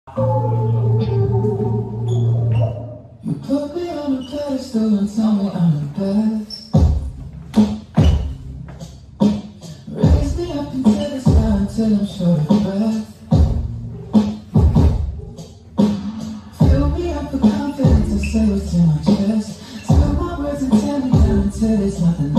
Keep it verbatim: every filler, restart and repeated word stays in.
You put me on a pedestal and tell me I'm the best. Raise me up into the sky until I'm short of breath. Fill me up with confidence to say what's in my chest. Spill my words and tear me down until there's nothing left.